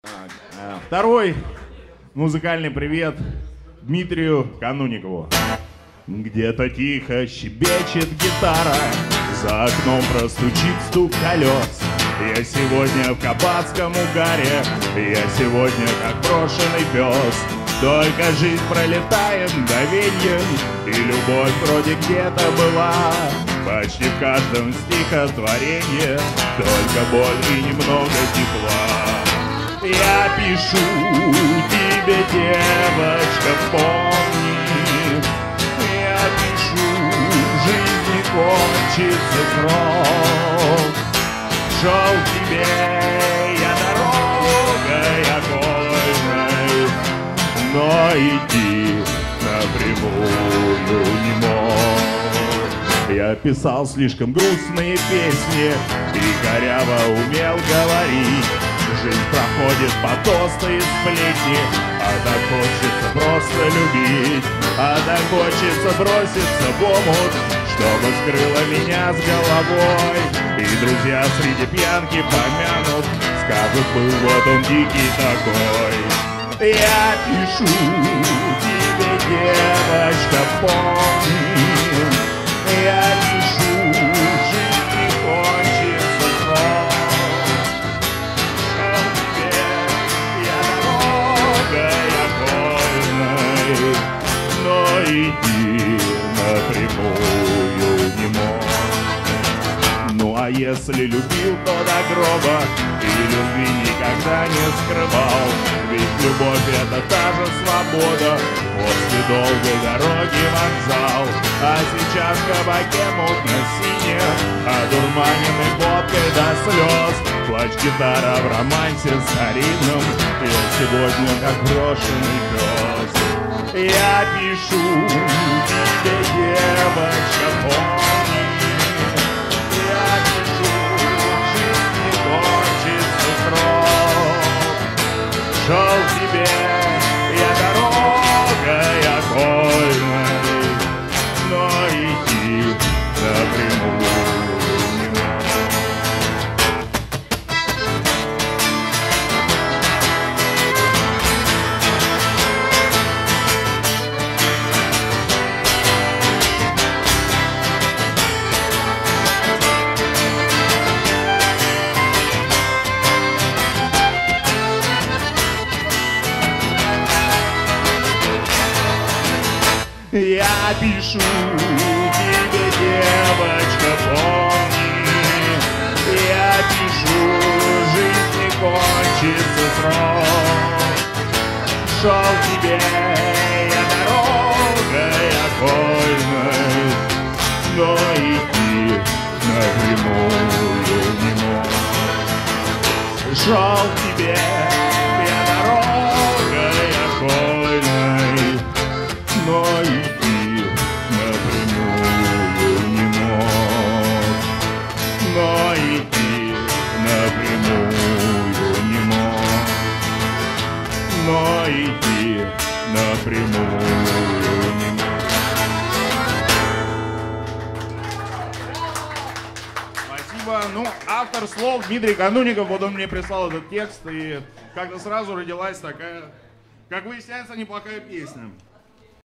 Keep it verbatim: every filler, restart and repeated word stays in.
Второй музыкальный привет Дмитрию Кануникову. Где-то тихо щебечет гитара, за окном простучит стук колес. Я сегодня в кабацком угаре, я сегодня как брошенный пес. Только жизнь пролетает мгновеньем, и любовь вроде где-то была. Почти в каждом стихотворении только боль и немного тепла. Я пишу тебе, девочка, помни. Я пишу, жизнь не кончится срок. Шел к тебе я дорогой окольной, но идти напрямую не мог. Я писал слишком грустные песни и коряво умел говорить. Жизнь проходит по тосты и сплетни, а так хочется просто любить, а так хочется броситься в омут, чтобы скрыло меня с головой. И друзья среди пьянки помянут, скажут, был вот он дикий такой. Я пишу тебе, девочка, помни. Я пишу, жизнь не кончится срок. Шел к тебе я дорогой окольной, но идти напрямую не мог. Ну а если любил, то до гроба и любви никогда не скрывал. Ведь любовь — это та же свобода, после долгой дороги вокзал. А сейчас в кабаке мутно-сине, одурманенный водкой до слез. Плачь гитара в романсе старинном, я сегодня как брошенный пес. Я пишу тебе, девочка, помни. Я пишу, жизнь не кончится срок. Шел к тебе я дорогой окольной, но идти напрямую не мог. Я пишу тебе, девочка, помни. Я пишу, жизнь не кончится срок. Шел к тебе я дорогой окольной, но идти напрямую не мог. Шел к тебе я дорогой окольной, но идти напрямую не мог. Но идти напрямую не мог. Но идти напрямую не мог. Спасибо. Ну, автор слов Дмитрий Кануников. Вот он мне прислал этот текст, и как-то сразу родилась такая, как выясняется, неплохая песня.